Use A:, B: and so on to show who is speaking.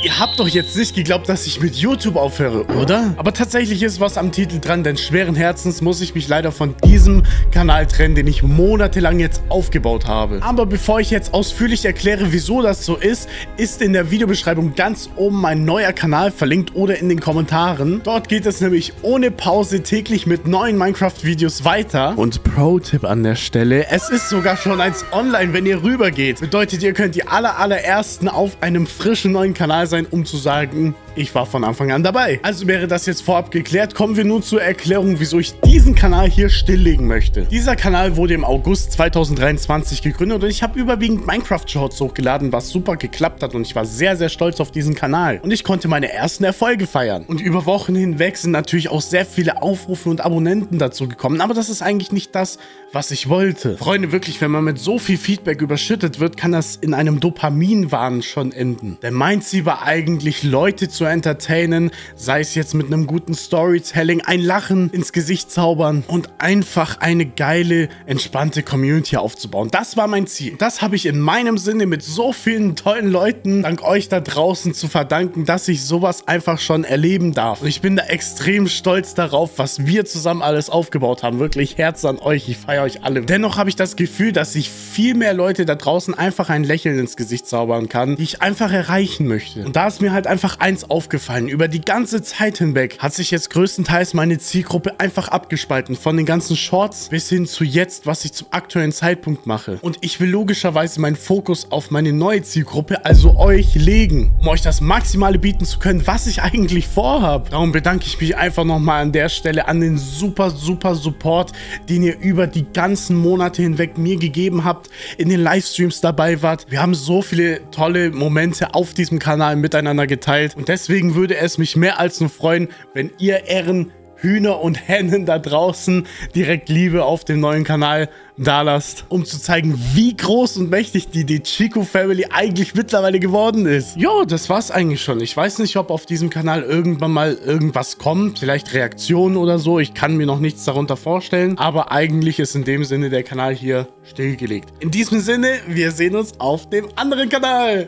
A: Ihr habt doch jetzt nicht geglaubt, dass ich mit YouTube aufhöre, oder? Aber tatsächlich ist was am Titel dran, denn schweren Herzens muss ich mich leider von diesem Kanal trennen, den ich monatelang jetzt aufgebaut habe. Aber bevor ich jetzt ausführlich erkläre, wieso das so ist, ist in der Videobeschreibung ganz oben mein neuer Kanal verlinkt oder in den Kommentaren. Dort geht es nämlich ohne Pause täglich mit neuen Minecraft-Videos weiter. Und Pro-Tipp an der Stelle, es ist sogar schon eins online, wenn ihr rübergeht. Bedeutet, ihr könnt die allerersten auf einem frischen neuen Kanal sein, um zu sagen, ich war von Anfang an dabei. Also wäre das jetzt vorab geklärt, kommen wir nun zur Erklärung, wieso ich diesen Kanal hier stilllegen möchte. Dieser Kanal wurde im August 2023 gegründet und ich habe überwiegend Minecraft-Shorts hochgeladen, was super geklappt hat und ich war sehr stolz auf diesen Kanal. Und ich konnte meine ersten Erfolge feiern. Und über Wochen hinweg sind natürlich auch sehr viele Aufrufe und Abonnenten dazu gekommen, aber das ist eigentlich nicht das, was ich wollte. Freunde, wirklich, wenn man mit so viel Feedback überschüttet wird, kann das in einem Dopaminwahn schon enden. Denn mein Ziel war eigentlich, Leute zu entertainen, sei es jetzt mit einem guten Storytelling, ein Lachen ins Gesicht zaubern und einfach eine geile, entspannte Community aufzubauen. Das war mein Ziel. Das habe ich in meinem Sinne mit so vielen tollen Leuten, dank euch da draußen, zu verdanken, dass ich sowas einfach schon erleben darf. Und ich bin da extrem stolz darauf, was wir zusammen alles aufgebaut haben. Wirklich Herz an euch. Ich feiere euch alle. Dennoch habe ich das Gefühl, dass ich viel mehr Leute da draußen einfach ein Lächeln ins Gesicht zaubern kann, die ich einfach erreichen möchte. Und da ist mir halt einfach eins aufgefallen. Über die ganze Zeit hinweg hat sich jetzt größtenteils meine Zielgruppe einfach abgespalten. Von den ganzen Shorts bis hin zu jetzt, was ich zum aktuellen Zeitpunkt mache. Und ich will logischerweise meinen Fokus auf meine neue Zielgruppe, also euch, legen, um euch das Maximale bieten zu können, was ich eigentlich vorhabe. Darum bedanke ich mich einfach nochmal an der Stelle an den super Support, den ihr über die ganzen Monate hinweg mir gegeben habt, in den Livestreams dabei wart. Wir haben so viele tolle Momente auf diesem Kanal miteinander geteilt und deswegen würde es mich mehr als nur freuen, wenn ihr Hühner und Hennen da draußen direkt Liebe auf dem neuen Kanal dalasst, um zu zeigen, wie groß und mächtig die Chico Family eigentlich mittlerweile geworden ist. Jo, das war's eigentlich schon. Ich weiß nicht, ob auf diesem Kanal irgendwann mal irgendwas kommt, vielleicht Reaktionen oder so. Ich kann mir noch nichts darunter vorstellen, aber eigentlich ist in dem Sinne der Kanal hier stillgelegt. In diesem Sinne, wir sehen uns auf dem anderen Kanal.